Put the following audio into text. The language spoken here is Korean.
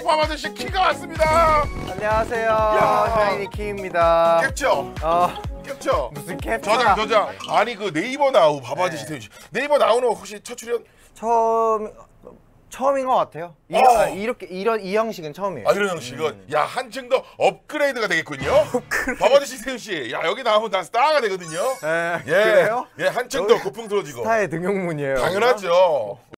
밥 아저씨 키가 왔습니다. 안녕하세요. 샤이니 키입니다. 캡처. 캡처. 무슨 캡처? 저장. 아니 그 네이버 나우 밥 아저씨 태윤 씨. 네이버 나우는 혹시 첫 출연? 처음인 것 같아요. 이 형식은 처음이에요. 이런 형식은 야 한층 더 업그레이드가 되겠군요. 밥 아저씨 태윤 씨, 야 여기 나오면 다 스타가 되거든요. 그래요? 예, 한층 더 고풍스러워지고. 스타의 등용문이에요. 당연하죠.